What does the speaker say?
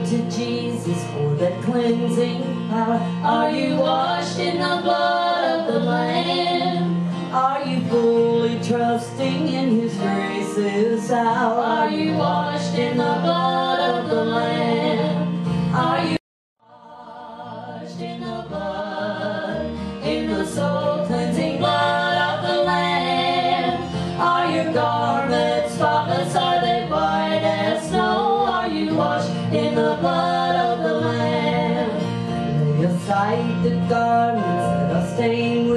to Jesus for that cleansing power? Are you washed in the blood of the Lamb? Are you fully trusting in His grace's hour? Are you washed in the blood of the Lamb? Are you washed in the blood, in the soul cleansing blood of the Lamb? Are your garments spotless? Are they white as snow? Are you washed in the blood of the Lamb? Lay aside the garments that are stained